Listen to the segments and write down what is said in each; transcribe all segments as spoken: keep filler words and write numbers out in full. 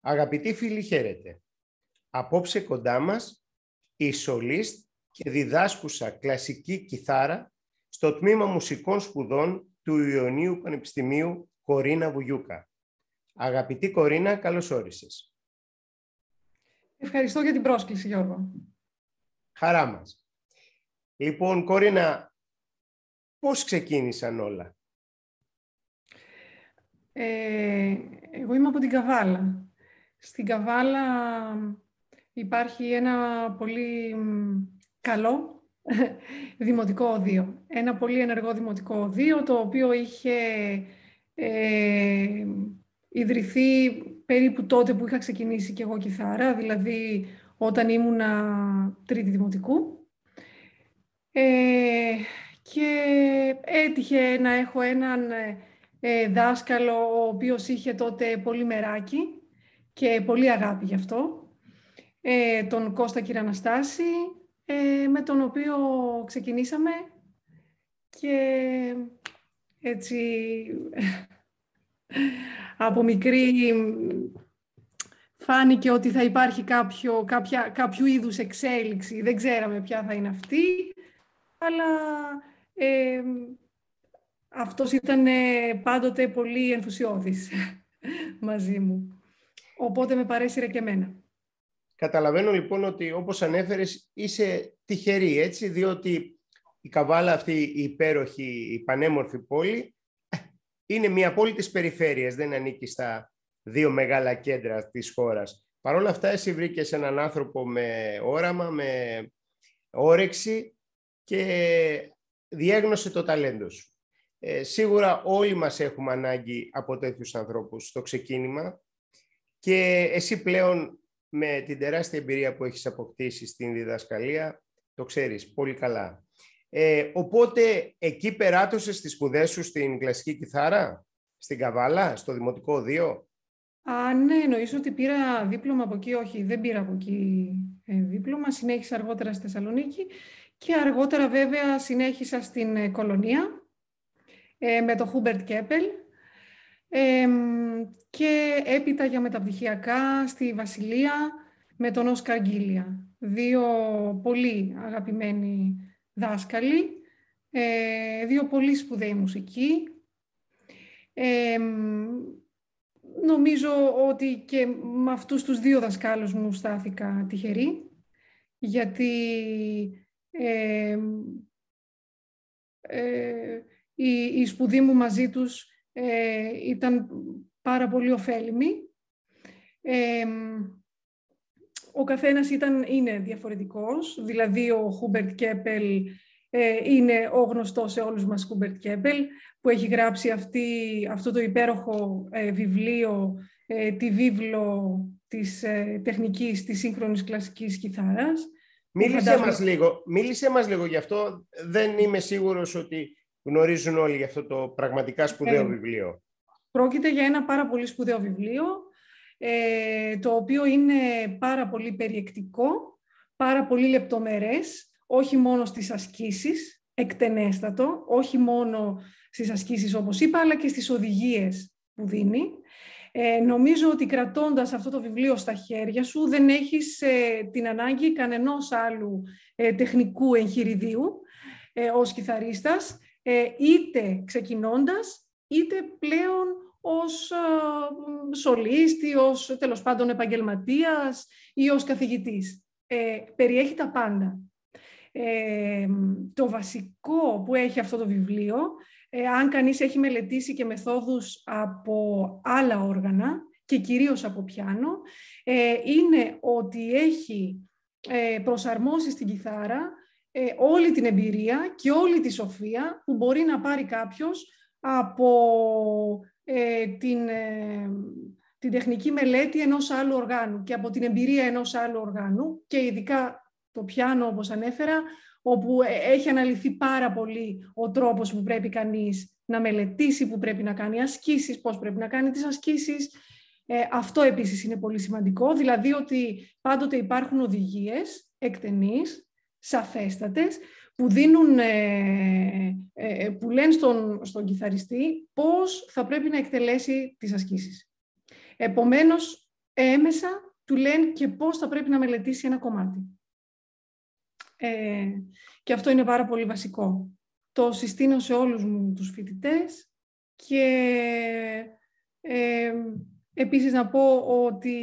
Αγαπητοί φίλοι, χαίρετε. Απόψε κοντά μας η σολίστ και διδάσκουσα κλασική κιθάρα στο Τμήμα Μουσικών Σπουδών του Ιωνίου Πανεπιστημίου Κορίνα Βουγιούκα. Αγαπητή Κορίνα, καλώς όρισες. Ευχαριστώ για την πρόσκληση, Γιώργο. Χαρά μας. Λοιπόν, Κορίνα, πώς ξεκίνησαν όλα? Ε, εγώ είμαι από την Καβάλα. Στην Καβάλα υπάρχει ένα πολύ καλό δημοτικό οδείο. Ένα πολύ ενεργό δημοτικό οδείο, το οποίο είχε ε, ιδρυθεί περίπου τότε που είχα ξεκινήσει και εγώ κιθάρα, δηλαδή όταν ήμουνα τρίτη δημοτικού. Ε, και έτυχε να έχω έναν ε, δάσκαλο, ο οποίος είχε τότε πολύ μεράκι και πολύ αγάπη γι' αυτό, ε, τον Κώστα Κυραναστάση, ε, με τον οποίο ξεκινήσαμε και έτσι από μικρή φάνηκε ότι θα υπάρχει κάποιο, κάποια, κάποιο είδους εξέλιξη. Δεν ξέραμε ποια θα είναι αυτή, αλλά ε, αυτός ήταν πάντοτε πολύ ενθουσιώδης μαζί μου. Οπότε με παρέσυρε και εμένα. Καταλαβαίνω λοιπόν ότι, όπως ανέφερες, είσαι τυχερή, έτσι, διότι η Καβάλα αυτή, η υπέροχη, η πανέμορφη πόλη, είναι μια πόλη της περιφέρειας, δεν ανήκει στα δύο μεγάλα κέντρα της χώρας. Παρ' όλα αυτά, εσύ βρήκες έναν άνθρωπο με όραμα, με όρεξη και διέγνωσε το ταλέντο σου. Ε, σίγουρα όλοι μας έχουμε ανάγκη από τέτοιους ανθρώπους στο ξεκίνημα και εσύ πλέον με την τεράστια εμπειρία που έχεις αποκτήσει στην διδασκαλία το ξέρεις πολύ καλά. Ε, οπότε εκεί περάτωσες τις σπουδές σου στην κλασική κιθάρα, στην Καβάλα, στο Δημοτικό Οδείο? Α, ναι, εννοείς ότι πήρα δίπλωμα από εκεί? Όχι, δεν πήρα από εκεί ε, δίπλωμα. Συνέχισα αργότερα στη Θεσσαλονίκη και αργότερα βέβαια συνέχισα στην ε, Κολονία ε, με το Χούμπερτ Κέπελ ε, και έπειτα για μεταπτυχιακά στη Βασιλεία με τον Όσκαρ Γκίλια. Δύο πολύ αγαπημένοι δάσκαλοι, ε, δύο πολύ σπουδαίοι μουσικοί. Ε, νομίζω ότι και με αυτούς τους δύο δασκάλους μου στάθηκα τυχερή, γιατί ε, ε, η, η σπουδή μου μαζί τους ε, ήταν πάρα πολύ ωφέλιμη. Ε, ο καθένας ήταν, είναι διαφορετικός, δηλαδή ο Χούμπερτ Κέπελ ε, είναι ο γνωστός σε όλους μας Χούμπερτ Κέπελ, που έχει γράψει αυτή, αυτό το υπέροχο ε, βιβλίο, ε, τη βίβλο της ε, τεχνικής της σύγχρονης κλασικής κιθάρας. Μίλησε, φαντάζομαι... μας λίγο, μίλησε μας λίγο γι' αυτό. Δεν είμαι σίγουρος ότι γνωρίζουν όλοι γι' αυτό το πραγματικά σπουδαίο ε, βιβλίο. Πρόκειται για ένα πάρα πολύ σπουδαίο βιβλίο, ε, το οποίο είναι πάρα πολύ περιεκτικό, πάρα πολύ λεπτομερές, όχι μόνο στις ασκήσεις, εκτενέστατο, όχι μόνο στις ασκήσεις όπως είπα, αλλά και στις οδηγίες που δίνει. Ε, νομίζω ότι κρατώντας αυτό το βιβλίο στα χέρια σου δεν έχεις ε, την ανάγκη κανενός άλλου ε, τεχνικού εγχειριδίου ε, ως κιθαρίστας, ε, είτε ξεκινώντας, είτε πλέον ως ε, σολίστη, ως τέλος πάντων επαγγελματίας ή ως καθηγητής. Ε, περιέχει τα πάντα. Ε, το βασικό που έχει αυτό το βιβλίο, ε, αν κανείς έχει μελετήσει και μεθόδους από άλλα όργανα και κυρίως από πιάνο, ε, είναι ότι έχει ε, προσαρμόσει στην κιθάρα ε, όλη την εμπειρία και όλη τη σοφία που μπορεί να πάρει κάποιος από ε, την, ε, την τεχνική μελέτη ενός άλλου οργάνου και από την εμπειρία ενός άλλου οργάνου και ειδικά το πιάνο, όπως ανέφερα, όπου έχει αναλυθεί πάρα πολύ ο τρόπος που πρέπει κανείς να μελετήσει, που πρέπει να κάνει ασκήσεις, πώς πρέπει να κάνει τις ασκήσεις. Ε, αυτό επίσης είναι πολύ σημαντικό, δηλαδή ότι πάντοτε υπάρχουν οδηγίες εκτενείς, σαφέστατες, που, δίνουν, ε, ε, που λένε στον, στον κιθαριστή πώς θα πρέπει να εκτελέσει τις ασκήσεις. Επομένως, έμεσα του λένε και πώς θα πρέπει να μελετήσει ένα κομμάτι. Ε, και αυτό είναι πάρα πολύ βασικό. Το συστήνω σε όλους μου τους φοιτητές και ε, επίσης να πω ότι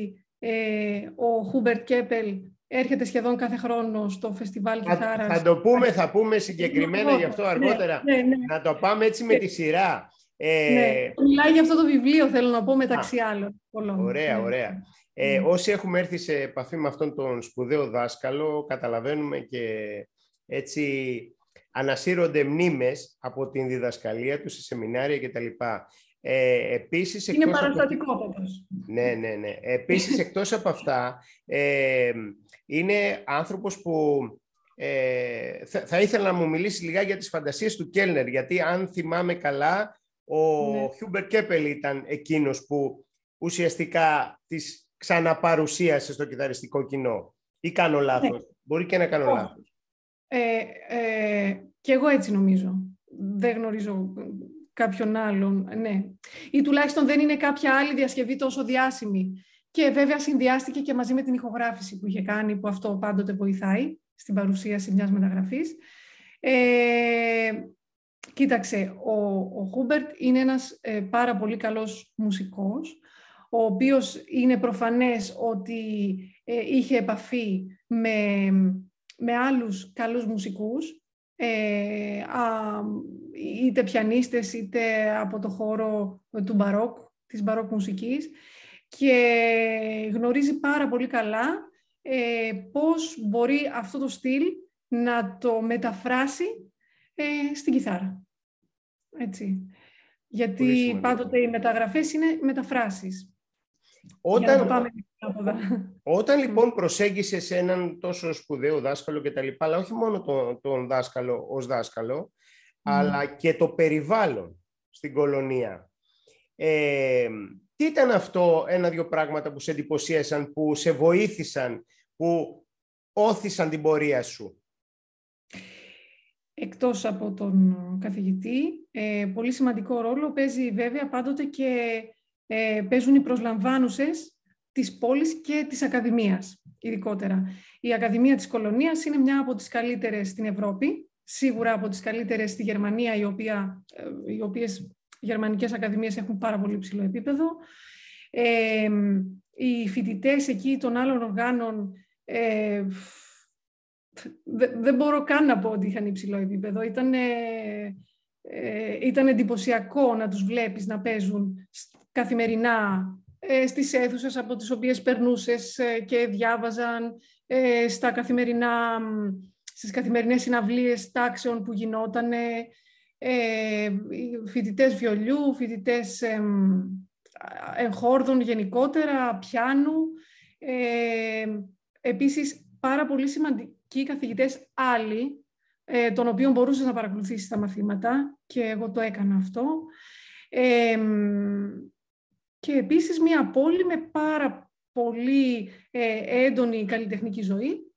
ε, ο Χούμπερτ Κέπελ έρχεται σχεδόν κάθε χρόνο στο φεστιβάλ κιθάρας. Θα, θα το πούμε, θα πούμε συγκεκριμένα γι' αυτό αργότερα. Ναι, ναι, ναι. Να το πάμε έτσι με τη σειρά. Ε... Ναι, μιλάει για αυτό το βιβλίο, θέλω να πω, μεταξύ Α, άλλων. Πολλών. Ωραία, ναι. ωραία. Ε, όσοι έχουμε έρθει σε επαφή με αυτόν τον σπουδαίο δάσκαλο, καταλαβαίνουμε και έτσι ανασύρονται μνήμες από την διδασκαλία του σε σεμινάρια κτλ. Ε, επίσης, είναι εκτός παραστατικότατος. Από... Ναι, ναι, ναι. Επίσης, εκτός από αυτά, ε, είναι άνθρωπος που ε, θα, θα ήθελα να μου μιλήσει λιγάκι για τις φαντασίες του Κέλνερ, γιατί αν θυμάμαι καλά, ο ναι. Χιούμπερτ Κέπελ ήταν εκείνος που ουσιαστικά τις ξαναπαρουσίασε στο κιθαριστικό κοινό. Ή κάνω λάθος? Ναι. Μπορεί και να κάνω oh. λάθος. Ε, ε, και εγώ έτσι νομίζω. Δεν γνωρίζω κάποιον άλλον, ναι. Ή τουλάχιστον δεν είναι κάποια άλλη διασκευή τόσο διάσημη. Και βέβαια συνδυάστηκε και μαζί με την ηχογράφηση που είχε κάνει, που αυτό πάντοτε βοηθάει στην παρουσίαση μιας μεταγραφής. Ε, κοίταξε, ο, ο Χούμπερτ είναι ένας ε, πάρα πολύ καλός μουσικός, ο οποίος είναι προφανές ότι ε, είχε επαφή με, με άλλους καλούς μουσικούς, ε, α, είτε πιανίστες είτε από το χώρο του μπαρόκ, της μπαρόκ μουσικής, και γνωρίζει πάρα πολύ καλά ε, πώς μπορεί αυτό το στυλ να το μεταφράσει ε, στην κιθάρα. Έτσι. Γιατί πάντοτε οι μεταγραφές είναι μεταφράσεις. Όταν, πάμε όταν λοιπόν προσέγγισες έναν τόσο σπουδαίο δάσκαλο και τα λοιπά, αλλά όχι μόνο τον, τον δάσκαλο ως δάσκαλο, mm. αλλά και το περιβάλλον στην κολονία. Ε, τι ήταν αυτό ένα-δυο πράγματα που σε εντυπωσίασαν, που σε βοήθησαν, που όθησαν την πορεία σου? Εκτός από τον καθηγητή, ε, πολύ σημαντικό ρόλο παίζει βέβαια πάντοτε και ε, παίζουν οι προσλαμβάνουσες της πόλης και της Ακαδημίας, ειδικότερα. Η Ακαδημία της Κολονίας είναι μια από τις καλύτερες στην Ευρώπη, σίγουρα από τις καλύτερες στη Γερμανία, η οποία, ε, οι οποίες οι γερμανικές ακαδημίες έχουν πάρα πολύ ψηλό επίπεδο. Ε, οι φοιτητές εκεί των άλλων οργάνων ε, δεν μπορώ καν να πω ότι είχαν υψηλό επίπεδο. Ήταν, ε, ε, ήταν εντυπωσιακό να τους βλέπεις να παίζουν καθημερινά ε, στις αίθουσες από τις οποίες περνούσες ε, και διάβαζαν, ε, στα καθημερινά, στις καθημερινές συναυλίες τάξεων που γινότανε, ε, φοιτητές βιολιού, φοιτητές ε, εγχόρδων γενικότερα, πιάνου. Ε, επίσης, πάρα πολύ σημαντικοί καθηγητές άλλοι, ε, των οποίων μπορούσες να παρακολουθήσεις τα μαθήματα, και εγώ το έκανα αυτό. Ε, και επίσης μια πόλη με πάρα πολύ ε, έντονη καλλιτεχνική ζωή.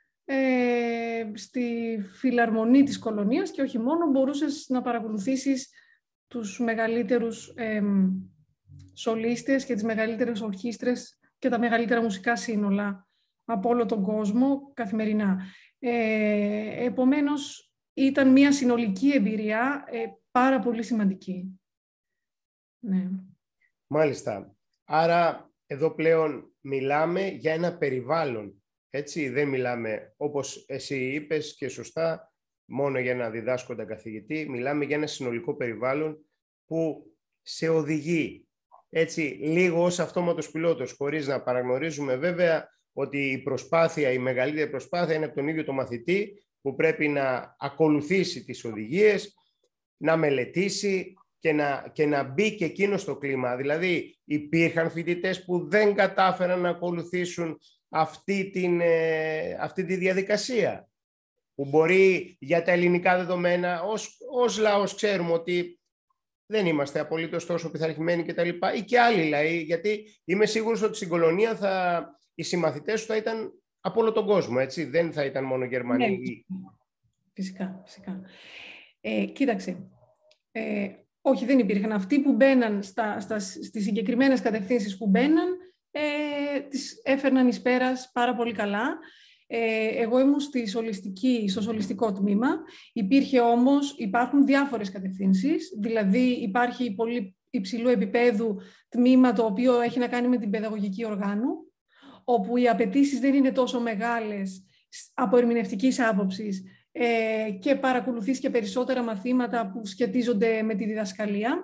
Ε, στη φιλαρμονή της Κολονίας και όχι μόνο, μπορούσες να παρακολουθήσεις τους μεγαλύτερους ε, σολίστες και τις μεγαλύτερες ορχήστρες και τα μεγαλύτερα μουσικά σύνολα από όλο τον κόσμο καθημερινά. Ε, επομένως, ήταν μια συνολική εμπειρία ε, πάρα πολύ σημαντική. Ναι. Μάλιστα. Άρα, εδώ πλέον μιλάμε για ένα περιβάλλον. Έτσι, δεν μιλάμε, όπως εσύ είπες και σωστά, μόνο για ένα διδάσκοντα καθηγητή. Μιλάμε για ένα συνολικό περιβάλλον που σε οδηγεί, έτσι, λίγο ως αυτόματος πιλότος, χωρίς να παραγνωρίζουμε βέβαια ότι η προσπάθεια, η μεγαλύτερη προσπάθεια είναι από τον ίδιο το μαθητή, που πρέπει να ακολουθήσει τις οδηγίες, να μελετήσει και να, και να μπει και εκείνο στο κλίμα. Δηλαδή, υπήρχαν φοιτητές που δεν κατάφεραν να ακολουθήσουν αυτή, την, ε, αυτή τη διαδικασία, που μπορεί για τα ελληνικά δεδομένα, ως, ως λαός ξέρουμε ότι δεν είμαστε απολύτως τόσο πειθαρχημένοι κτλ. Ή και άλλοι λαοί, γιατί είμαι σίγουρος ότι στην Κολονία θα, οι συμμαθητές σου θα ήταν από όλο τον κόσμο, έτσι, δεν θα ήταν μόνο Γερμανοί. Ναι, φυσικά, φυσικά. Ε, κοίταξε, ε, όχι, δεν υπήρχαν. Αυτοί που μπαίναν στα, στα, στις συγκεκριμένες κατευθύνσεις που μπαίναν, ε, τις έφερναν εις πέρας πάρα πολύ καλά. Ε, εγώ ήμουν στη σολιστική, στο σολιστικό τμήμα. Υπήρχε όμως, υπάρχουν διάφορες κατευθύνσεις, δηλαδή υπάρχει πολύ υψηλού επίπεδου τμήμα το οποίο έχει να κάνει με την παιδαγωγική οργάνου, όπου οι απαιτήσεις δεν είναι τόσο μεγάλες από ερμηνευτικής άποψης ε, και παρακολουθείς και περισσότερα μαθήματα που σχετίζονται με τη διδασκαλία.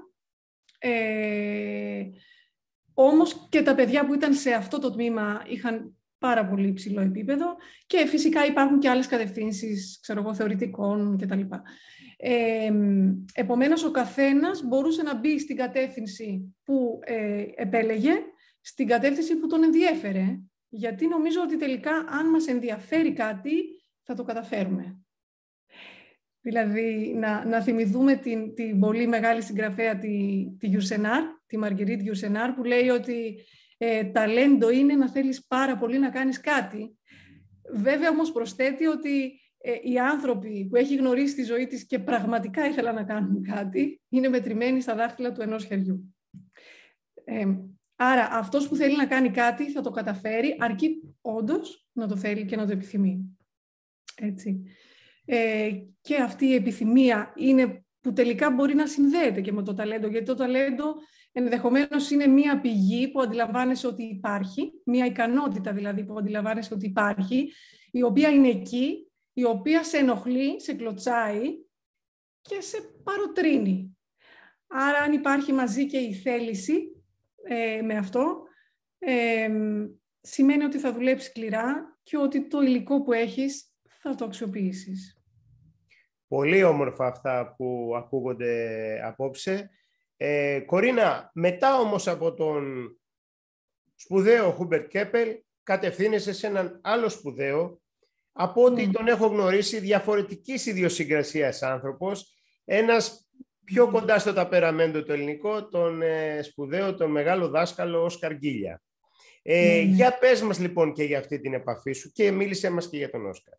Ε, όμως και τα παιδιά που ήταν σε αυτό το τμήμα είχαν πάρα πολύ υψηλό επίπεδο και φυσικά υπάρχουν και άλλες κατευθύνσεις, ξέρω εγώ, θεωρητικών κτλ. Ε, επομένως, ο καθένας μπορούσε να μπει στην κατεύθυνση που ε, επέλεγε, στην κατεύθυνση που τον ενδιέφερε, γιατί νομίζω ότι τελικά αν μας ενδιαφέρει κάτι θα το καταφέρουμε. Δηλαδή, να, να θυμηθούμε την, την πολύ μεγάλη συγγραφέα, τη, τη Γιουρσενάρ, τη Μαργκερίτ Γιουρσενάρ, που λέει ότι ε, ταλέντο είναι να θέλεις πάρα πολύ να κάνεις κάτι. Βέβαια, όμως, προσθέτει ότι ε, οι άνθρωποι που έχει γνωρίσει τη ζωή της και πραγματικά ήθελαν να κάνουν κάτι, είναι μετρημένοι στα δάχτυλα του ενός χεριού. Ε, άρα, αυτός που θέλει να κάνει κάτι θα το καταφέρει, αρκεί όντως να το θέλει και να το επιθυμεί. Έτσι. Ε, και αυτή η επιθυμία είναι που τελικά μπορεί να συνδέεται και με το ταλέντο, γιατί το ταλέντο ενδεχομένως είναι μία πηγή που αντιλαμβάνεσαι ότι υπάρχει, μία ικανότητα δηλαδή που αντιλαμβάνεσαι ότι υπάρχει, η οποία είναι εκεί, η οποία σε ενοχλεί, σε κλωτσάει και σε παροτρύνει. Άρα αν υπάρχει μαζί και η θέληση ε, με αυτό, ε, σημαίνει ότι θα δουλέψεις σκληρά και ότι το υλικό που έχεις θα το αξιοποιήσεις. Πολύ όμορφα αυτά που ακούγονται απόψε. Ε, Κορίνα, μετά όμως από τον σπουδαίο Χούμπερτ Κέπελ, κατευθύνεσαι σε έναν άλλο σπουδαίο, από ό,τι mm. τον έχω γνωρίσει, διαφορετικής ιδιοσυγκρασίας άνθρωπος, ένας πιο κοντά στο ταπεραμέντο το ελληνικό, τον ε, σπουδαίο, τον μεγάλο δάσκαλο Όσκαρ Γκίλια. Ε, mm. Για πες μας λοιπόν και για αυτή την επαφή σου και μίλησέ μας και για τον Όσκαρ.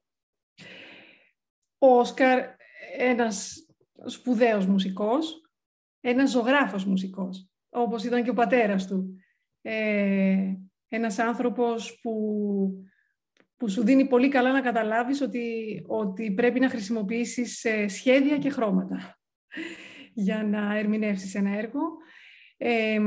Ο Όσκαρ, ένας σπουδαίος μουσικός, ένας ζωγράφος μουσικός, όπως ήταν και ο πατέρας του. Ε, ένας άνθρωπος που, που σου δίνει πολύ καλά να καταλάβεις ότι, ότι πρέπει να χρησιμοποιήσεις σχέδια και χρώματα για να ερμηνεύσεις ένα έργο. Ε,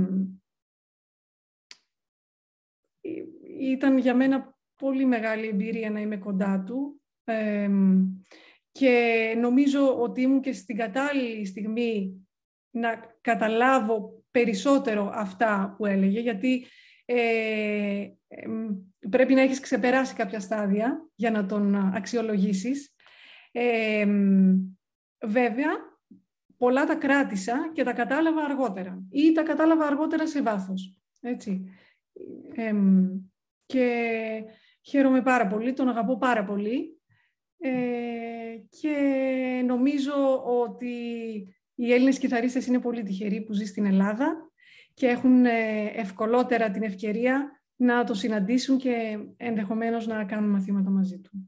ήταν για μένα πολύ μεγάλη εμπειρία να είμαι κοντά του. Ε, και νομίζω ότι ήμουν και στην κατάλληλη στιγμή να καταλάβω περισσότερο αυτά που έλεγε, γιατί ε, ε, πρέπει να έχεις ξεπεράσει κάποια στάδια για να τον αξιολογήσεις. Ε, βέβαια, πολλά τα κράτησα και τα κατάλαβα αργότερα ή τα κατάλαβα αργότερα σε βάθος. Έτσι. Ε, και χαίρομαι πάρα πολύ, τον αγαπώ πάρα πολύ. Ε, και νομίζω ότι οι Έλληνες κιθαρίστες είναι πολύ τυχεροί που ζει στην Ελλάδα και έχουν ευκολότερα την ευκαιρία να το συναντήσουν και ενδεχομένως να κάνουν μαθήματα μαζί του.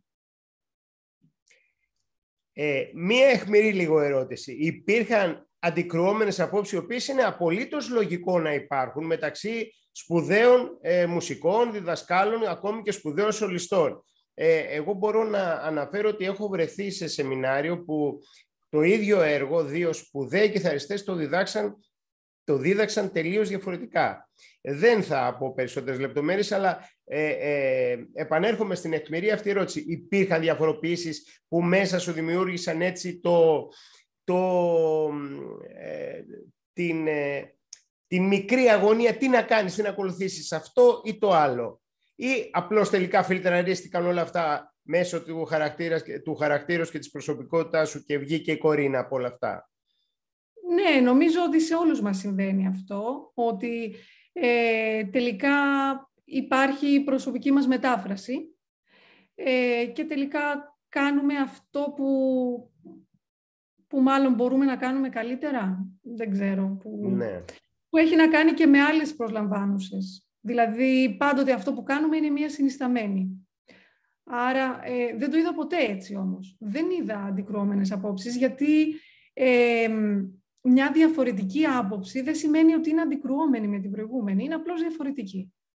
Ε, μία αιχμηρή λίγο ερώτηση. Υπήρχαν αντικρουόμενες απόψεις, οι οποίες είναι απολύτως λογικό να υπάρχουν μεταξύ σπουδαίων ε, μουσικών, διδασκάλων, ακόμη και σπουδαίων σολιστών. Ε, εγώ μπορώ να αναφέρω ότι έχω βρεθεί σε σεμινάριο που το ίδιο έργο δύο σπουδαίοι κιθαριστές το διδάξαν, το δίδαξαν τελείως διαφορετικά. Δεν θα πω περισσότερες λεπτομέρειες, αλλά ε, ε, επανέρχομαι στην αιχμηρή αυτή ερώτηση. Υπήρχαν διαφοροποιήσεις που μέσα σου δημιούργησαν έτσι το, το, ε, την, ε, την μικρή αγωνία, τι να κάνεις, τι να ακολουθήσεις, αυτό ή το άλλο. Ή απλώς τελικά φιλτραρίστηκαν όλα αυτά μέσω του, χαρακτήρα, του χαρακτήρος και της προσωπικότητάς σου και βγήκε η Κορίνα από όλα αυτά? Ναι, νομίζω ότι σε όλους μας συμβαίνει αυτό, ότι ε, τελικά υπάρχει η προσωπική μας μετάφραση ε, και τελικά κάνουμε αυτό που, που μάλλον μπορούμε να κάνουμε καλύτερα, δεν ξέρω, που, ναι. που έχει να κάνει και με άλλες προσλαμβάνουσες. Δηλαδή, πάντοτε αυτό που κάνουμε είναι μία συνισταμένη. Άρα, ε, δεν το είδα ποτέ έτσι όμως. Δεν είδα αντικρουόμενες απόψεις, γιατί ε, μια διαφορετική άποψη δεν σημαίνει ότι είναι αντικρουόμενη με την προηγούμενη. Είναι απλώς διαφορετική.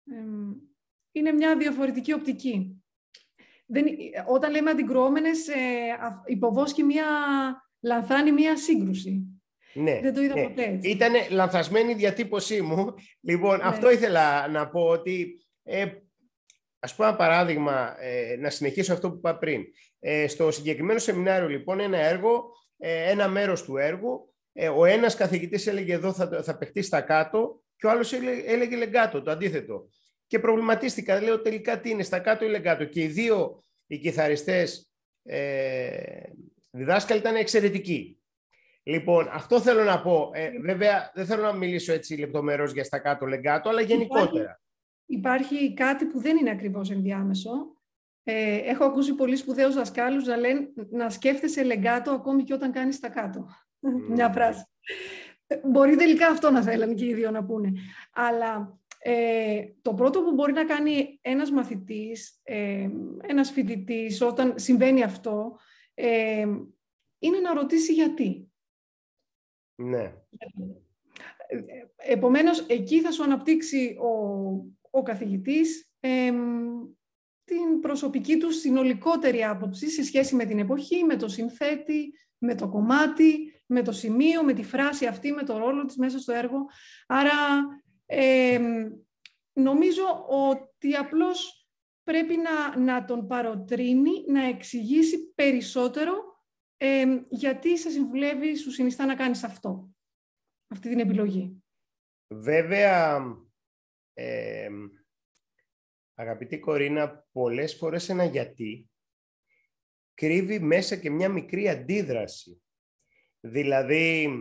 είναι μια διαφορετική οπτική. Δεν, όταν λέμε αντικρουόμενες, ε, υποβόσκει μια, λανθάνει μια σύγκρουση. Ναι, δεν το είδα ναι. ποτέ έτσι. Ήταν λανθασμένη η διατύπωσή μου. Λοιπόν, ναι. Αυτό ήθελα να πω ότι, ε, ας πούμε ένα παράδειγμα, ε, να συνεχίσω αυτό που είπα πριν. Ε, στο συγκεκριμένο σεμινάριο, λοιπόν, ένα έργο, ε, ένα μέρος του έργου, ε, ο ένας καθηγητής έλεγε εδώ θα, θα παιχτεί στα κάτω και ο άλλος έλεγε, έλεγε λεγκάτο, το αντίθετο. Και προβληματίστηκα, λέω τελικά τι είναι, στα κάτω ή λεγκάτο. Και οι δύο οι κιθαριστές ε, διδάσκαλοι ήταν εξαιρετικοί. Λοιπόν, αυτό θέλω να πω. Ε, βέβαια, δεν θέλω να μιλήσω έτσι λεπτομερώς για στα κάτω λεγκάτο, αλλά γενικότερα. Υπάρχει, υπάρχει κάτι που δεν είναι ακριβώς ενδιάμεσο. Ε, έχω ακούσει πολλοί σπουδαίους δασκάλους να λένε να σκέφτεσαι λεγκάτο ακόμη και όταν κάνεις τα κάτω. Mm. Μια φράση. Μπορεί τελικά αυτό να θέλανε και οι δύο να πούνε. Αλλά ε, το πρώτο που μπορεί να κάνει ένας μαθητής, ε, ένας φοιτητής, όταν συμβαίνει αυτό, ε, είναι να ρωτήσει γιατί. Ναι. Επομένως, εκεί θα σου αναπτύξει ο, ο καθηγητής ε, την προσωπική του συνολικότερη άποψη σε σχέση με την εποχή, με το συνθέτη, με το κομμάτι, με το σημείο, με τη φράση αυτή, με το ρόλο της μέσα στο έργο. Άρα, ε, νομίζω ότι απλώς πρέπει να, να τον παροτρύνει, να εξηγήσει περισσότερο ε, γιατί σε συμβουλεύει, σου συνιστά να κάνεις αυτό, αυτή την επιλογή. Βέβαια, ε, αγαπητή Κορίνα, πολλές φορές ένα γιατί κρύβει μέσα και μια μικρή αντίδραση. Δηλαδή,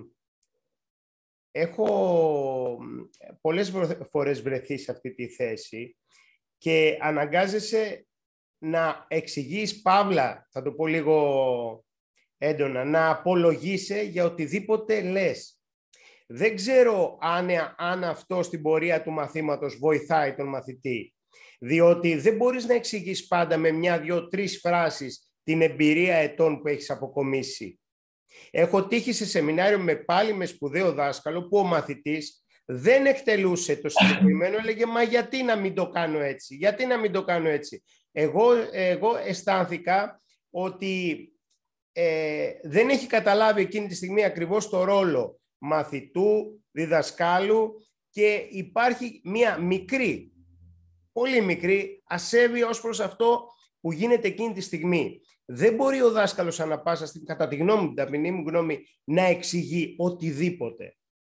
έχω πολλές φορές βρεθεί σε αυτή τη θέση και αναγκάζεσαι να εξηγείς, παύλα, θα το πω λίγο έντονα, να απολογείσαι για οτιδήποτε λες. Δεν ξέρω αν, αν αυτό στην πορεία του μαθήματος βοηθάει τον μαθητή, διότι δεν μπορείς να εξηγείς πάντα με μια, δυο, τρεις φράσεις την εμπειρία ετών που έχεις αποκομίσει. Έχω τύχει σε σεμινάριο με πάλι με σπουδαίο δάσκαλο που ο μαθητής δεν εκτελούσε το συγκεκριμένο, έλεγε μα γιατί να μην το κάνω έτσι, γιατί να μην το κάνω έτσι. Εγώ, εγώ αισθάνθηκα ότι ε, δεν έχει καταλάβει εκείνη τη στιγμή ακριβώς το ρόλο μαθητού, διδασκάλου και υπάρχει μια μικρή, πολύ μικρή ασέβεια ως προς αυτό που γίνεται εκείνη τη στιγμή. Δεν μπορεί ο δάσκαλος ανά πάσα στιγμή, κατά τη γνώμη μου, την ταπεινή μου γνώμη, να εξηγεί οτιδήποτε.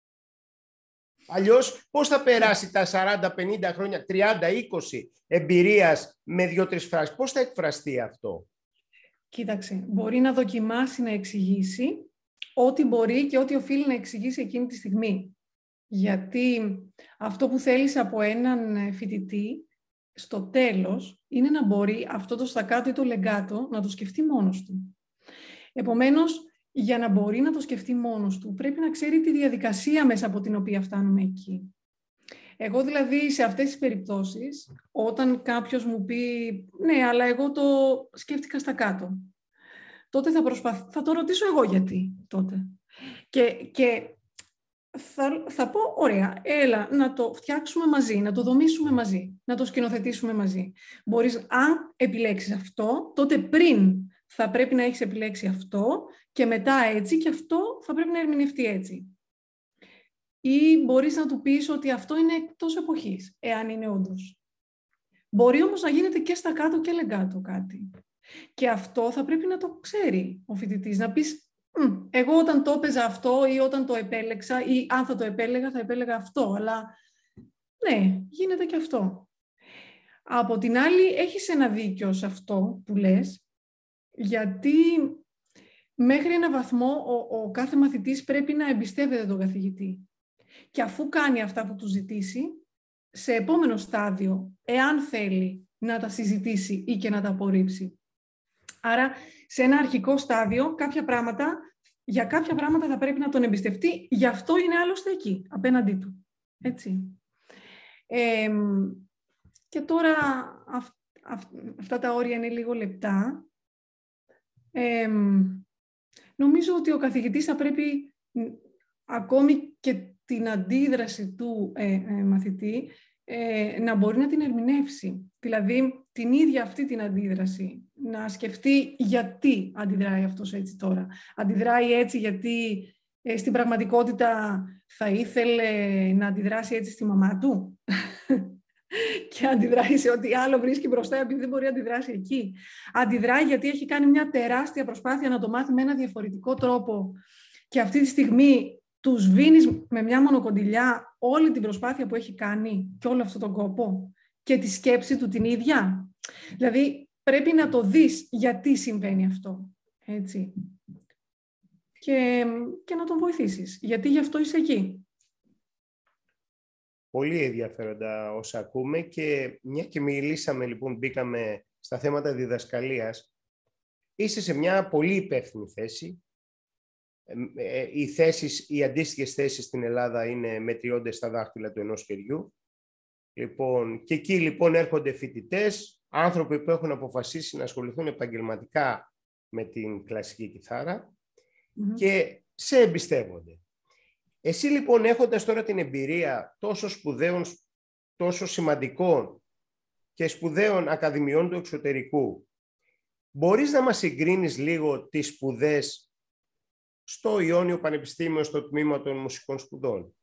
Αλλιώς, πώς θα περάσει τα σαράντα πενήντα χρόνια, τριάντα είκοσι εμπειρίας με δύο-τρεις φράσεις, πώς θα εκφραστεί αυτό? Κοίταξε, μπορεί να δοκιμάσει να εξηγήσει ό,τι μπορεί και ό,τι οφείλει να εξηγήσει εκείνη τη στιγμή. Γιατί αυτό που θέλεις από έναν φοιτητή, στο τέλος, είναι να μπορεί αυτό το στακάτο ή το λεγκάτο να το σκεφτεί μόνος του. Επομένως, για να μπορεί να το σκεφτεί μόνος του, πρέπει να ξέρει τη διαδικασία μέσα από την οποία φτάνουμε εκεί. Εγώ δηλαδή σε αυτές τις περιπτώσεις, όταν κάποιος μου πει «Ναι, αλλά εγώ το σκέφτηκα στα κάτω», τότε θα, προσπαθ... θα το ρωτήσω εγώ γιατί τότε. Και, και θα, θα πω «Ωραία, έλα να το φτιάξουμε μαζί, να το δομήσουμε μαζί, να το σκηνοθετήσουμε μαζί». Μπορείς, αν επιλέξεις αυτό, τότε πριν θα πρέπει να έχεις επιλέξει αυτό και μετά έτσι και αυτό θα πρέπει να ερμηνευτεί έτσι. Ή μπορείς να του πεις ότι αυτό είναι εκτός εποχής, εάν είναι όντως. Μπορεί όμως να γίνεται και στα κάτω και λεγκάτο κάτι. Και αυτό θα πρέπει να το ξέρει ο φοιτητής, να πεις εγώ όταν το έπαιζα αυτό ή όταν το επέλεξα ή αν θα το επέλεγα θα επέλεγα αυτό, αλλά ναι, γίνεται και αυτό. Από την άλλη έχεις ένα δίκιο σε αυτό που λες, γιατί μέχρι ένα βαθμό ο, ο κάθε μαθητής πρέπει να εμπιστεύεται τον καθηγητή. Και αφού κάνει αυτά που του ζητήσει, σε επόμενο στάδιο, εάν θέλει να τα συζητήσει ή και να τα απορρίψει. Άρα, σε ένα αρχικό στάδιο, κάποια πράγματα, για κάποια πράγματα θα πρέπει να τον εμπιστευτεί, γι' αυτό είναι άλλωστε εκεί, απέναντί του. Έτσι. Ε, και τώρα, αυ, αυ, αυτά τα όρια είναι λίγο λεπτά. Ε, νομίζω ότι ο καθηγητής θα πρέπει, ακόμη και την αντίδραση του ε, ε, μαθητή, ε, να μπορεί να την ερμηνεύσει. Δηλαδή, την ίδια αυτή την αντίδραση. Να σκεφτεί γιατί αντιδράει αυτός έτσι τώρα. Αντιδράει έτσι γιατί ε, στην πραγματικότητα θα ήθελε να αντιδράσει έτσι στη μαμά του. Και αντιδράει σε ό,τι άλλο βρίσκει μπροστά επειδή δεν μπορεί να αντιδράσει εκεί. Αντιδράει γιατί έχει κάνει μια τεράστια προσπάθεια να το μάθει με ένα διαφορετικό τρόπο και αυτή τη στιγμή του σβήνεις με μια μονοκοντιλιά όλη την προσπάθεια που έχει κάνει και όλο αυτόν τον κόπο και τη σκέψη του την ίδια. Δηλαδή πρέπει να το δεις γιατί συμβαίνει αυτό. Έτσι. Και, και να τον βοηθήσεις. Γιατί γι' αυτό είσαι εκεί. Πολύ ενδιαφέροντα όσα ακούμε και μια και μιλήσαμε, λοιπόν, μπήκαμε στα θέματα διδασκαλίας, είσαι σε μια πολύ υπεύθυνη θέση. Οι θέσεις, οι αντίστοιχες θέσεις στην Ελλάδα είναι μετριώνται στα δάχτυλα του ενός χεριού. Λοιπόν, και εκεί λοιπόν έρχονται φοιτητές, άνθρωποι που έχουν αποφασίσει να ασχοληθούν επαγγελματικά με την κλασική κιθάρα mm-hmm. και σε εμπιστεύονται. Εσύ λοιπόν, έχοντας τώρα την εμπειρία τόσο σπουδαίων, τόσο σημαντικών και σπουδαίων ακαδημιών του εξωτερικού, μπορείς να μας συγκρίνεις λίγο τις σπουδές στο Ιόνιο Πανεπιστήμιο, στο τμήμα των μουσικών σπουδών?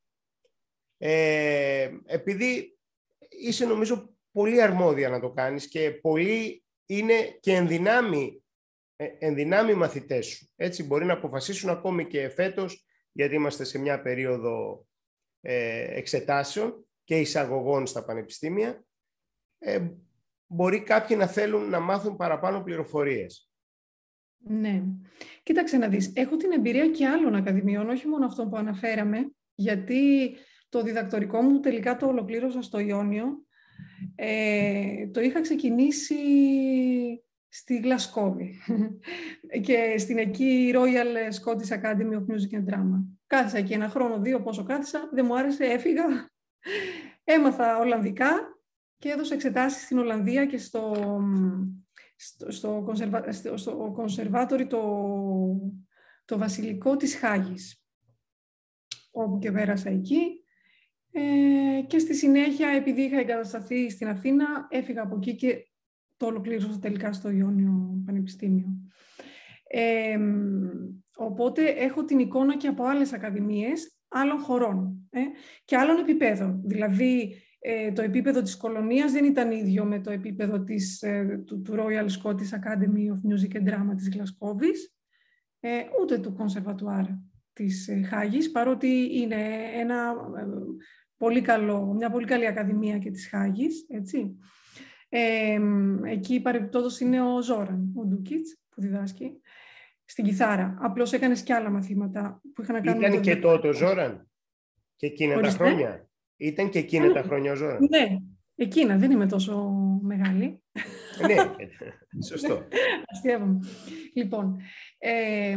Ε, επειδή είσαι νομίζω πολύ αρμόδια να το κάνεις και πολλοί είναι και ενδυνάμει, ενδυνάμει μαθητές σου. Έτσι μπορεί να αποφασίσουν ακόμη και φέτος, γιατί είμαστε σε μια περίοδο ε, εξετάσεων και εισαγωγών στα πανεπιστήμια, ε, μπορεί κάποιοι να θέλουν να μάθουν παραπάνω πληροφορίες. Ναι. Κοίταξε να δεις. Έχω την εμπειρία και άλλων ακαδημιών, όχι μόνο αυτών που αναφέραμε, γιατί το διδακτορικό μου τελικά το ολοκλήρωσα στο Ιόνιο. Ε, το είχα ξεκινήσει στη Γλασκόβη και στην εκεί Royal Scottish Academy of Music and Drama. Κάθισα εκεί ένα χρόνο, δύο πόσο κάθισα, δεν μου άρεσε, έφυγα. Έμαθα Ολλανδικά και έδωσα εξετάσεις στην Ολλανδία και στο, στο, στο, κονσερβα, στο, στο κονσερβάτορι το, το βασιλικό της Χάγης, όπου και πέρασα εκεί. Ε, και στη συνέχεια, επειδή είχα εγκατασταθεί στην Αθήνα, έφυγα από εκεί και το ολοκλήρωσα τελικά στο Ιόνιο Πανεπιστήμιο. Ε, οπότε έχω την εικόνα και από άλλες ακαδημίες άλλων χωρών ε, και άλλων επιπέδων. Δηλαδή, ε, το επίπεδο της Κολονίας δεν ήταν ίδιο με το επίπεδο της, ε, του, του Royal Scottish Academy of Music and Drama της Γλασκόβης, ε, ούτε του Κονσερβατουάρ της ε, Χάγης, παρότι είναι ένα, ε, πολύ καλό, μια πολύ καλή ακαδημία και της Χάγης, έτσι. Ε, εκεί παρεμπιπτόντως είναι ο Ζόραν, ο Ντούκιτς, που διδάσκει στην κιθάρα. Απλώς έκανες και άλλα μαθήματα που είχαν να κάνουν... Ήταν και τότε ο Ζόραν και εκείνα Ορίστε. τα χρόνια. Ήταν και εκείνα ε, τα χρόνια ο Ζόραν. Ναι, εκείνα, δεν είμαι τόσο μεγάλη. Ναι, σωστό. Αστείευομαι. Λοιπόν, ε,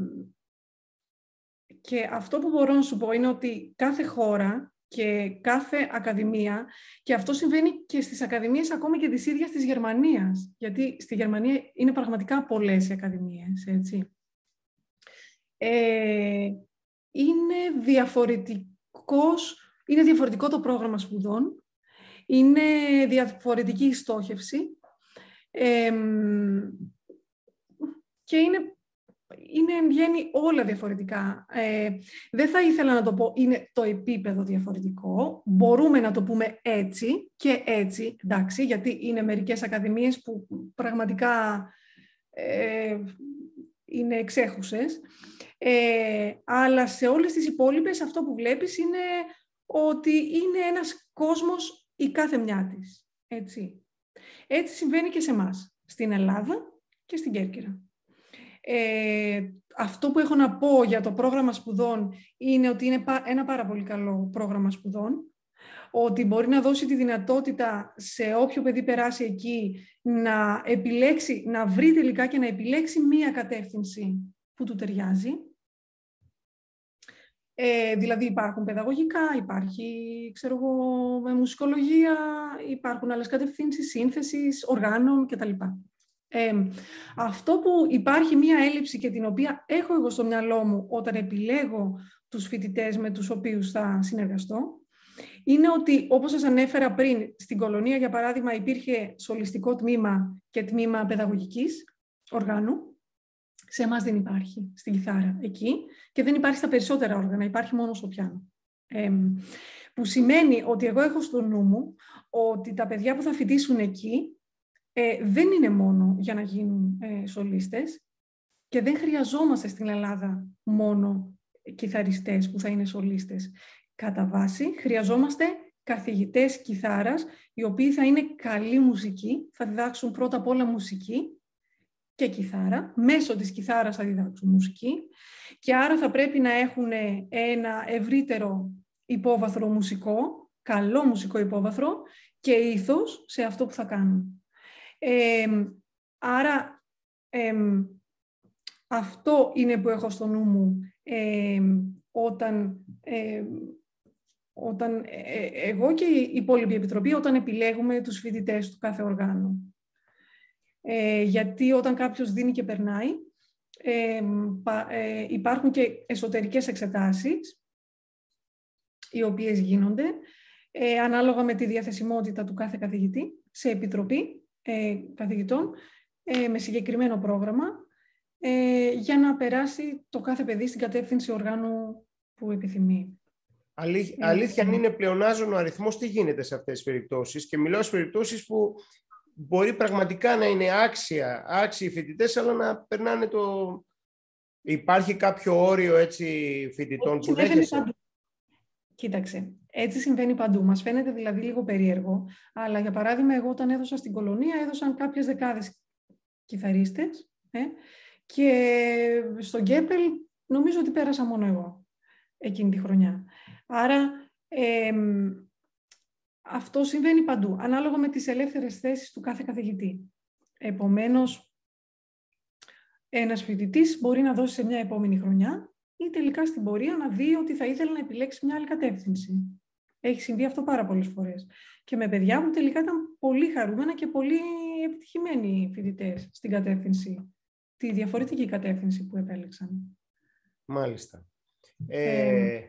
και αυτό που μπορώ να σου πω είναι ότι κάθε χώρα και κάθε ακαδημία, και αυτό συμβαίνει και στις ακαδημίες ακόμη και της ίδιας της Γερμανίας, γιατί στη Γερμανία είναι πραγματικά πολλές οι ακαδημίες, έτσι. Ε, είναι διαφορετικός, είναι διαφορετικό το πρόγραμμα σπουδών, είναι διαφορετική η στόχευση ε, και είναι Είναι εν γέννη όλα διαφορετικά. Ε, δεν θα ήθελα να το πω είναι το επίπεδο διαφορετικό. Μπορούμε να το πούμε έτσι και έτσι, εντάξει, γιατί είναι μερικές ακαδημίες που πραγματικά ε, είναι εξέχουσες. Ε, αλλά σε όλες τις υπόλοιπες αυτό που βλέπεις είναι ότι είναι ένας κόσμος η κάθε μια της. Έτσι, έτσι συμβαίνει και σε εμάς, στην Ελλάδα και στην Κέρκυρα. Ε, αυτό που έχω να πω για το πρόγραμμα σπουδών είναι ότι είναι ένα πάρα πολύ καλό πρόγραμμα σπουδών, ότι μπορεί να δώσει τη δυνατότητα σε όποιο παιδί περάσει εκεί να επιλέξει, να βρει τελικά και να επιλέξει μία κατεύθυνση που του ταιριάζει. Ε, δηλαδή υπάρχουν παιδαγωγικά, υπάρχει, ξέρω εγώ, μουσικολογία, υπάρχουν άλλες κατευθύνσεις, σύνθεσης, οργάνων κτλ. Ε, αυτό που υπάρχει μία έλλειψη και την οποία έχω εγώ στο μυαλό μου όταν επιλέγω τους φοιτητές με τους οποίους θα συνεργαστώ, είναι ότι, όπως σας ανέφερα πριν, στην Κολωνία, για παράδειγμα, υπήρχε σολιστικό τμήμα και τμήμα παιδαγωγικής οργάνου. Σε εμάς δεν υπάρχει, στην κιθάρα εκεί, και δεν υπάρχει στα περισσότερα όργανα, υπάρχει μόνο στο πιάνο. Ε, που σημαίνει ότι εγώ έχω στο νου μου ότι τα παιδιά που θα φοιτήσουν εκεί ε, δεν είναι μόνο για να γίνουν ε, σολίστες, και δεν χρειαζόμαστε στην Ελλάδα μόνο κιθαριστές που θα είναι σολίστες. Κατά βάση, χρειαζόμαστε καθηγητές κιθάρας, οι οποίοι θα είναι καλή μουσική, θα διδάξουν πρώτα απ' όλα μουσική και κιθάρα, μέσω της κιθάρας θα διδάξουν μουσική, και άρα θα πρέπει να έχουν ένα ευρύτερο υπόβαθρο μουσικό, καλό μουσικό υπόβαθρο, και ήθος σε αυτό που θα κάνουν. Ε, άρα, ε, αυτό είναι που έχω στο νου μου ε, όταν, ε, όταν ε, εγώ και η υπόλοιπη επιτροπή, όταν επιλέγουμε τους φοιτητές του κάθε οργάνου. Ε, γιατί όταν κάποιος δίνει και περνάει, ε, ε, υπάρχουν και εσωτερικές εξετάσεις, οι οποίες γίνονται, ε, ανάλογα με τη διαθεσιμότητα του κάθε καθηγητή, σε επιτροπή ε, καθηγητών, ε, με συγκεκριμένο πρόγραμμα, ε, για να περάσει το κάθε παιδί στην κατεύθυνση οργάνου που επιθυμεί. Αλήθ, αλήθεια, αν είναι πλεονάζον ο αριθμός, τι γίνεται σε αυτές τις περιπτώσεις? Και μιλάω σε περιπτώσεις που μπορεί πραγματικά να είναι άξια, άξιοι φοιτητές, αλλά να περνάνε το... Υπάρχει κάποιο όριο έτσι φοιτητών που δέχεσαι? Κοίταξε, έτσι συμβαίνει παντού. Μας φαίνεται δηλαδή λίγο περίεργο, αλλά για παράδειγμα, εγώ όταν έδωσα στην Κολωνία, έδωσαν κάποιες δεκάδες κιθαρίστες, ε, και στο Γκέπελ νομίζω ότι πέρασα μόνο εγώ εκείνη τη χρονιά. Άρα ε, αυτό συμβαίνει παντού, ανάλογα με τις ελεύθερες θέσεις του κάθε καθηγητή. Επομένως, ένας φοιτητής μπορεί να δώσει σε μια επόμενη χρονιά ή τελικά στην πορεία να δει ότι θα ήθελε να επιλέξει μια άλλη κατεύθυνση. Έχει συμβεί αυτό πάρα πολλές φορές. Και με παιδιά που τελικά ήταν πολύ χαρούμενα και πολύ επιτυχημένοι φοιτητές στην κατεύθυνση, τη διαφορετική κατεύθυνση που επέλεξαν. Μάλιστα. Ε, ε...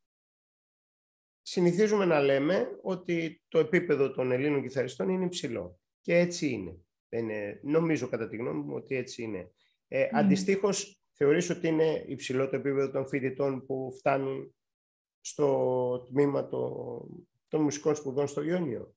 Συνηθίζουμε να λέμε ότι το επίπεδο των Ελλήνων κιθαριστών είναι υψηλό. Και έτσι είναι. είναι νομίζω κατά τη γνώμη μου ότι έτσι είναι. Ε, mm. Αντιστοίχως, θεωρείς ότι είναι υψηλό το επίπεδο των φοιτητών που φτάνουν στο τμήμα το, των μουσικών σπουδών στο Ιόνιο?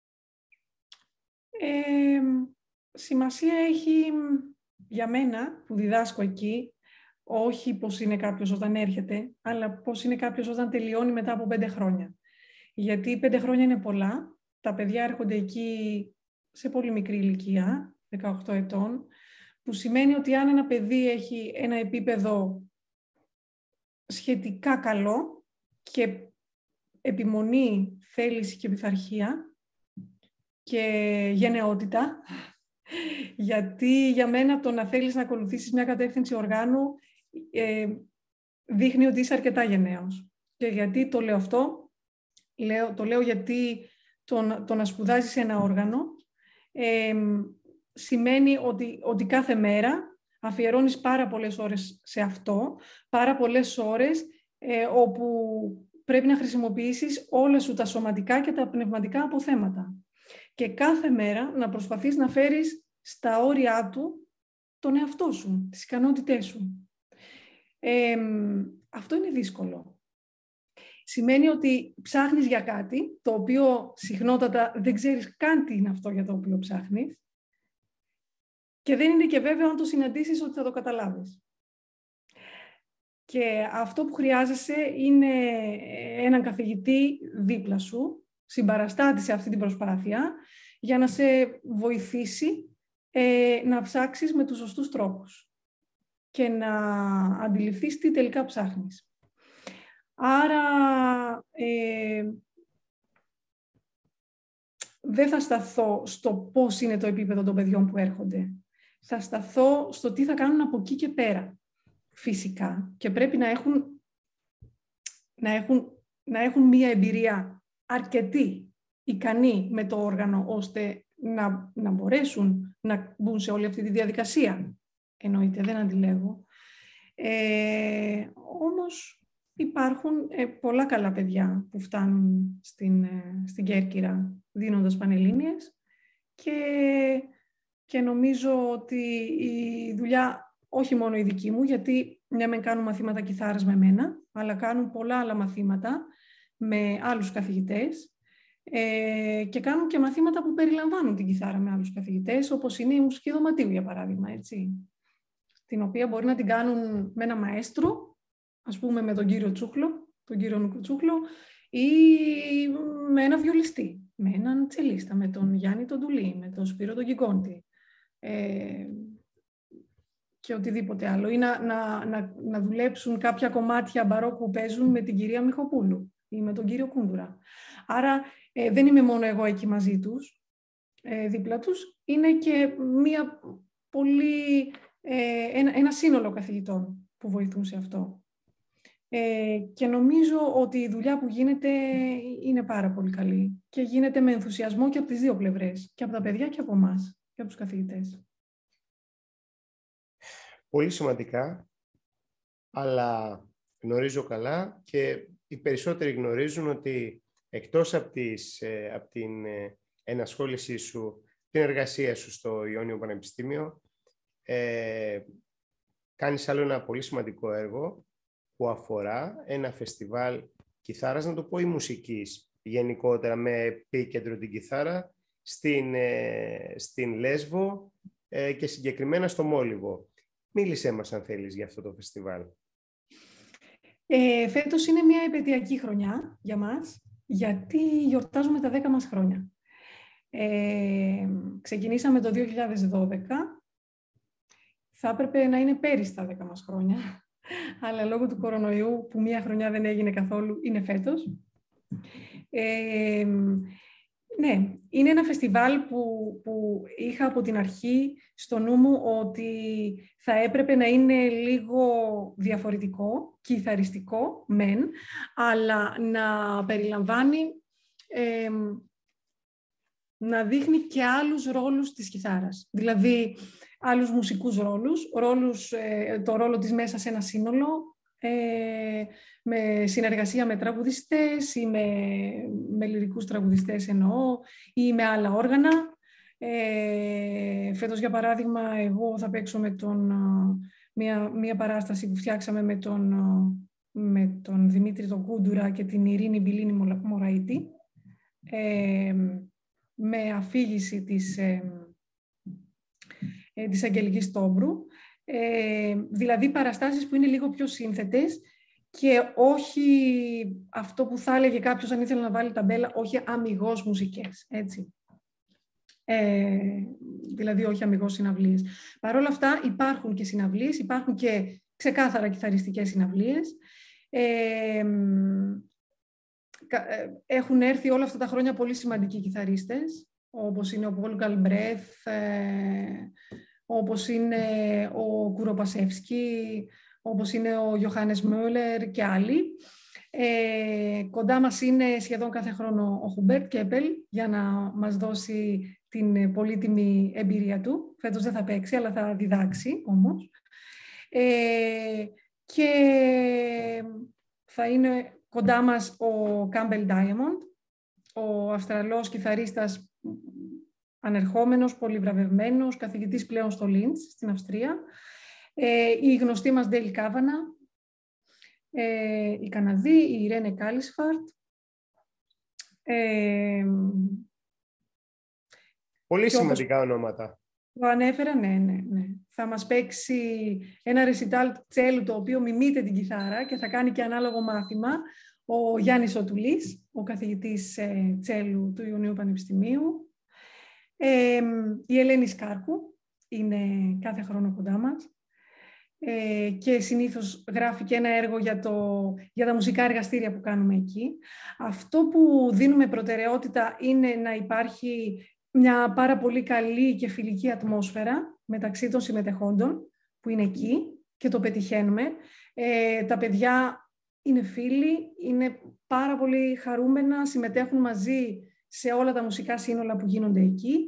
Ε, σημασία έχει για μένα που διδάσκω εκεί, όχι πώς είναι κάποιος όταν έρχεται, αλλά πώς είναι κάποιος όταν τελειώνει μετά από πέντε χρόνια. Γιατί πέντε χρόνια είναι πολλά. Τα παιδιά έρχονται εκεί σε πολύ μικρή ηλικία, δεκαοκτώ ετών, που σημαίνει ότι αν ένα παιδί έχει ένα επίπεδο σχετικά καλό και επιμονή, θέληση και πειθαρχία και γενναιότητα, γιατί για μένα το να θέλεις να ακολουθήσεις μια κατεύθυνση οργάνου ε, δείχνει ότι είσαι αρκετά γενναίος. Και γιατί το λέω αυτό? Λέω, το λέω γιατί το, το να σπουδάζεις ένα όργανο ε, σημαίνει ότι, ότι κάθε μέρα αφιερώνεις πάρα πολλές ώρες σε αυτό, πάρα πολλές ώρες ε, όπου πρέπει να χρησιμοποιήσεις όλα σου τα σωματικά και τα πνευματικά αποθέματα. Και κάθε μέρα να προσπαθείς να φέρεις στα όρια του τον εαυτό σου, τις ικανότητές σου. Ε, αυτό είναι δύσκολο. Σημαίνει ότι ψάχνεις για κάτι, το οποίο συχνότατα δεν ξέρεις καν τι είναι αυτό για το οποίο ψάχνεις, και δεν είναι και βέβαιο αν το συναντήσεις ότι θα το καταλάβεις. Και αυτό που χρειάζεσαι είναι έναν καθηγητή δίπλα σου, συμπαραστάτη σε αυτή την προσπάθεια, για να σε βοηθήσει ε, να ψάξεις με τους σωστούς τρόπους και να αντιληφθείς τι τελικά ψάχνεις. Άρα, ε, δεν θα σταθώ στο πώς είναι το επίπεδο των παιδιών που έρχονται. Θα σταθώ στο τι θα κάνουν από εκεί και πέρα. Φυσικά, και πρέπει να έχουν, να έχουν, να έχουν μία εμπειρία αρκετή, ικανή με το όργανο, ώστε να, να μπορέσουν να μπουν σε όλη αυτή τη διαδικασία. Εννοείται, δεν αντιλέγω. Ε, όμως, υπάρχουν ε, πολλά καλά παιδιά που φτάνουν στην, ε, στην Κέρκυρα δίνοντας πανελλήνιες και, και νομίζω ότι η δουλειά, όχι μόνο η δική μου, γιατί ναι μεν κάνουν μαθήματα κιθάρας με μένα, αλλά κάνουν πολλά άλλα μαθήματα με άλλους καθηγητές ε, και κάνουν και μαθήματα που περιλαμβάνουν την κιθάρα με άλλους καθηγητές, όπως είναι η μουσική δωματίου, για παράδειγμα, έτσι, την οποία μπορεί να την κάνουν με ένα μαέστρο, ας πούμε με τον κύριο Τσούχλο, τον κύριο Νουκουτσούχλο, ή με ένα βιολιστή, με έναν τσελίστα, με τον Γιάννη τον Τουλή, με τον Σπύρο τον Κικόντη ε, και οτιδήποτε άλλο. Ή να, να, να, να δουλέψουν κάποια κομμάτια μπαρόκου που παίζουν με την κυρία Μιχοπούλου ή με τον κύριο Κούντουρα. Άρα ε, δεν είμαι μόνο εγώ εκεί μαζί τους, ε, δίπλα τους, είναι και μια πολύ, ε, ένα, ένα σύνολο καθηγητών που βοηθούν σε αυτό. Ε, και νομίζω ότι η δουλειά που γίνεται είναι πάρα πολύ καλή και γίνεται με ενθουσιασμό και από τις δύο πλευρές, και από τα παιδιά και από εμάς και από τους καθηγητές. Πολύ σημαντικά, αλλά γνωρίζω καλά και οι περισσότεροι γνωρίζουν ότι εκτός από, τις, από την ενασχόλησή σου, την εργασία σου στο Ιόνιο Πανεπιστήμιο, ε, κάνεις άλλο ένα πολύ σημαντικό έργο που αφορά ένα φεστιβάλ κιθάρας, να το πω, ή μουσικής γενικότερα, με επίκεντρο την κιθάρα στην, ε, στην Λέσβο ε, και συγκεκριμένα στο Μόλιβο. Μίλησέ μας, αν θέλεις, για αυτό το φεστιβάλ. Ε, φέτος είναι μια επαιτειακή χρονιά για μας, γιατί γιορτάζουμε τα δέκα μας χρόνια. Ε, ξεκινήσαμε το δύο χιλιάδες δώδεκα, θα έπρεπε να είναι πέρυσι τα δέκα μας χρόνια, αλλά λόγω του κορονοϊού, που μία χρονιά δεν έγινε καθόλου, είναι φέτος. Ε, ναι, είναι ένα φεστιβάλ που, που είχα από την αρχή στο νου μου ότι θα έπρεπε να είναι λίγο διαφορετικό, κιθαριστικό, μεν, αλλά να περιλαμβάνει, ε, να δείχνει και άλλους ρόλους της κιθάρας. Δηλαδή, άλλους μουσικούς ρόλους, ρόλους ε, το ρόλο της μέσα σε ένα σύνολο, ε, με συνεργασία με τραγουδιστές ή με, με λυρικούς τραγουδιστές εννοώ, ή με άλλα όργανα. Ε, φέτος, για παράδειγμα, εγώ θα παίξω με τον, μια, μια παράσταση που φτιάξαμε με τον, με τον Δημήτρη τον Κούντουρα και την Ειρήνη Μπιλίνη Μωραΐτη, ε, με αφήγηση της, ε, ε, της Αγγελικής Τόμπρου. Ε, δηλαδή παραστάσεις που είναι λίγο πιο σύνθετες και όχι αυτό που θα έλεγε κάποιος αν ήθελε να βάλει ταμπέλα, όχι αμιγώς μουσικές, έτσι. Ε, δηλαδή όχι αμιγώς συναυλίες. Παρ' όλα αυτά υπάρχουν και συναυλίες, υπάρχουν και ξεκάθαρα κιθαριστικές συναυλίες. Ε, έχουν έρθει όλα αυτά τα χρόνια πολύ σημαντικοί κιθαρίστες, όπως είναι ο Πολ Γκαλμπρέθ, ε, όπως είναι ο Κουροπασεύσκι, όπως είναι ο Γιοχάνες Μούλερ και άλλοι. Ε, κοντά μας είναι σχεδόν κάθε χρόνο ο Χουμπέρτ Κέπελ για να μας δώσει την πολύτιμη εμπειρία του. Φέτος δεν θα παίξει, αλλά θα διδάξει όμως. Ε, και θα είναι κοντά μας ο Κάμπελ Ντάιαμοντ, ο Αυστραλός κιθαρίστας ανερχόμενος, πολυβραβευμένος, καθηγητής πλέον στο Λίντς, στην Αυστρία. Ε, η γνωστή μας Ντέιλ Κάβανα, ε, η Καναδή, η Ιρένε Κάλισφαρτ. Ε, Πολύ σημαντικά όπως ονόματα. Το ανέφερα, ναι, ναι, ναι. Θα μας παίξει ένα ρεσιτάλ τσέλου, το οποίο μιμείται την κιθάρα και θα κάνει και ανάλογο μάθημα ο Γιάννης ο Τουλής, ο καθηγητής ε, τσέλου του Ιωνίου Πανεπιστημίου. Ε, η Ελένη Σκάρκου είναι κάθε χρόνο κοντά μας ε, και συνήθως γράφει και ένα έργο για, το, για τα μουσικά εργαστήρια που κάνουμε εκεί. Αυτό που δίνουμε προτεραιότητα είναι να υπάρχει μια πάρα πολύ καλή και φιλική ατμόσφαιρα μεταξύ των συμμετεχόντων που είναι εκεί και το πετυχαίνουμε. Ε, τα παιδιά είναι φίλοι, είναι πάρα πολύ χαρούμενα, συμμετέχουν μαζί σε όλα τα μουσικά σύνολα που γίνονται εκεί.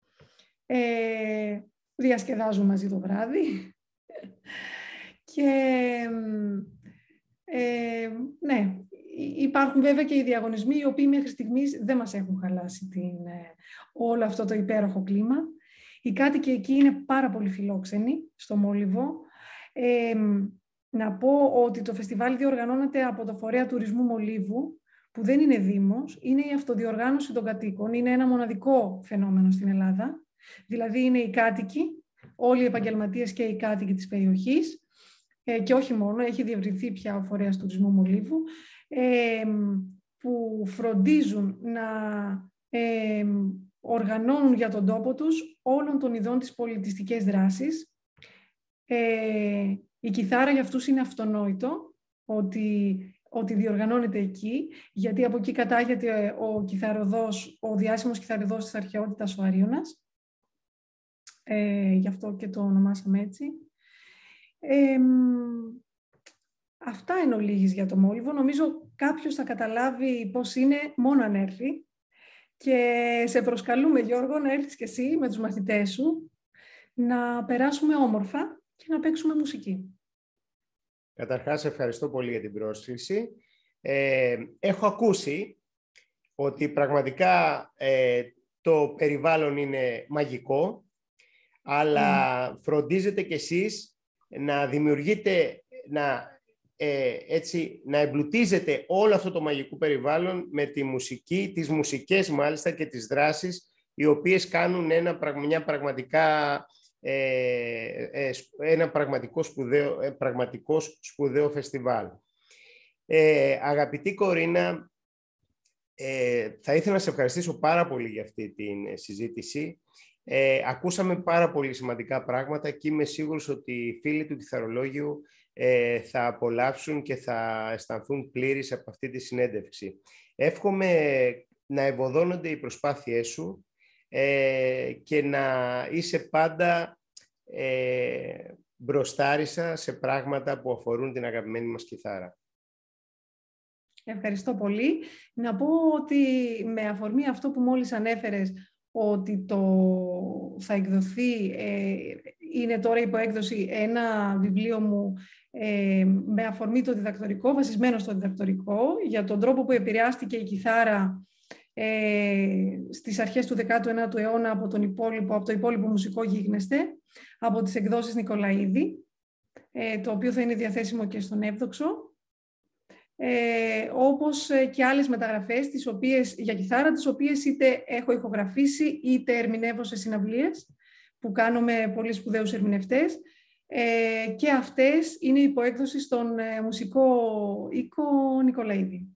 Ε, διασκεδάζουν μαζί το βράδυ. Και Ε, ναι, υπάρχουν βέβαια και οι διαγωνισμοί, οι οποίοι μέχρι στιγμής δεν μας έχουν χαλάσει την, όλο αυτό το υπέροχο κλίμα. Οι κάτοικοι εκεί είναι πάρα πολύ φιλόξενοι στο Μόλιβο. Ε, να πω ότι το φεστιβάλ διοργανώνεται από το Φορέα Τουρισμού Μολύβου, που δεν είναι δήμος, είναι η αυτοδιοργάνωση των κατοίκων. Είναι ένα μοναδικό φαινόμενο στην Ελλάδα. Δηλαδή είναι οι κάτοικοι, όλοι οι επαγγελματίες και οι κάτοικοι της περιοχής, ε, και όχι μόνο, έχει διευρυνθεί πια ο Φορέας Τουρισμού Μολύβου, ε, που φροντίζουν να ε, οργανώνουν για τον τόπο τους όλων των ειδών της πολιτιστικές δράσης. Ε, η κιθάρα για αυτούς είναι αυτονόητο ότι, ότι διοργανώνεται εκεί, γιατί από εκεί κατάγεται ο κιθαροδός, ο διάσημος κιθαροδός της αρχαιότητας, ο Αρίωνας. Ε, γι' αυτό και το ονομάσαμε έτσι. Ε, αυτά εν ολίγης για το Μόλιβο. Νομίζω κάποιος θα καταλάβει πώς είναι μόνο αν έρθει. Και σε προσκαλούμε, Γιώργο, να έρθεις και εσύ με τους μαθητές σου, να περάσουμε όμορφα και να παίξουμε μουσική. Καταρχάς, ευχαριστώ πολύ για την πρόσκληση. Ε, έχω ακούσει ότι πραγματικά ε, το περιβάλλον είναι μαγικό, αλλά mm. φροντίζετε κι εσείς να δημιουργείτε, να, ε, έτσι, να εμπλουτίζετε όλο αυτό το μαγικό περιβάλλον με τη μουσική, τις μουσικές μάλιστα και τις δράσεις, οι οποίες κάνουν ένα, μια πραγματικά... ένα πραγματικό σπουδαίο, πραγματικό σπουδαίο φεστιβάλ. Ε, αγαπητή Κορίνα, ε, θα ήθελα να σε ευχαριστήσω πάρα πολύ για αυτή τη συζήτηση. Ε, ακούσαμε πάρα πολύ σημαντικά πράγματα και είμαι σίγουρος ότι οι φίλοι του Κιθαρολόγιου ε, θα απολαύσουν και θα αισθανθούν πλήρεις από αυτή τη συνέντευξη. Εύχομαι να ευωδώνονται οι προσπάθειές σου Ε, και να είσαι πάντα ε, μπροστάρισα σε πράγματα που αφορούν την αγαπημένη μας κιθάρα. Ευχαριστώ πολύ. Να πω ότι με αφορμή αυτό που μόλις ανέφερες, ότι το θα εκδοθεί, ε, είναι τώρα υπό έκδοση ένα βιβλίο μου ε, με αφορμή το διδακτορικό, βασισμένο στο διδακτορικό, για τον τρόπο που επηρεάστηκε η κιθάρα Ε, στις αρχές του δέκατου ένατου αιώνα από, τον υπόλοιπο, από το υπόλοιπο μουσικό γίγνεσθε, από τις εκδόσεις Νικολαίδη, ε, το οποίο θα είναι διαθέσιμο και στον Εύδοξο, ε, όπως και άλλες μεταγραφές τις οποίες, για κιθάρα, τις οποίες είτε έχω ηχογραφήσει είτε ερμηνεύω σε συναυλίες που κάνω με πολύ σπουδαίους ερμηνευτές, ε, και αυτές είναι υποέκδοση στον ε, μουσικό οίκο Νικολαίδη.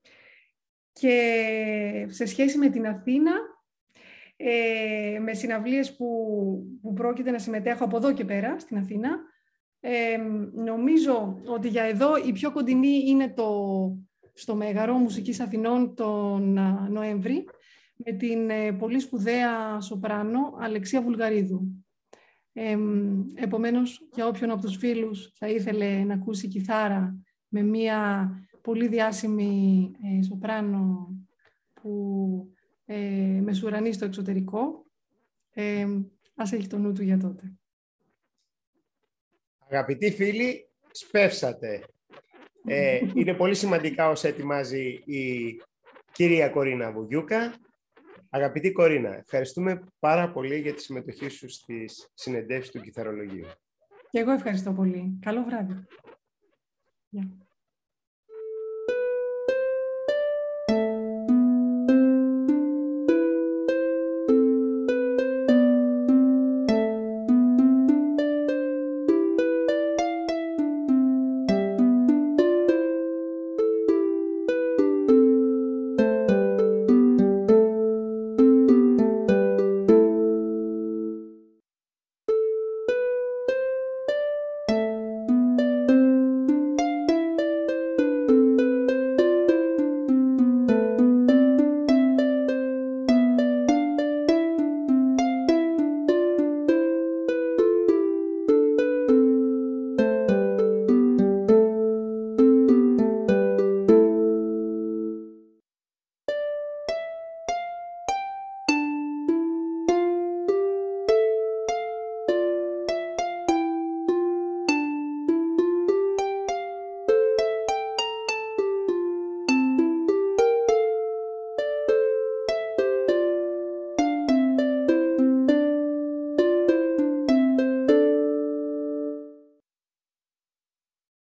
Και σε σχέση με την Αθήνα, ε, με συναυλίες που, που πρόκειται να συμμετέχω από εδώ και πέρα, στην Αθήνα, ε, νομίζω ότι για εδώ η πιο κοντινή είναι το, στο Μέγαρο Μουσικής Αθηνών τον Νοέμβρη, με την ε, πολύ σπουδαία σοπράνο Αλεξία Βουλγαρίδου. Ε, επομένως, για όποιον από τους φίλους θα ήθελε να ακούσει κιθάρα με μία πολύ διάσημη ε, σοπράνο που ε, μεσουρανεί στο εξωτερικό, ε, ας έχει το νου του για τότε. Αγαπητοί φίλοι, σπεύσατε. Ε, είναι πολύ σημαντικά όσα ετοιμάζει η κυρία Κορίνα Βουγιούκα. Αγαπητή Κορίνα, ευχαριστούμε πάρα πολύ για τη συμμετοχή σου στις συνεντεύσεις του Κιθαρολογίου. Και εγώ ευχαριστώ πολύ. Καλό βράδυ. Yeah.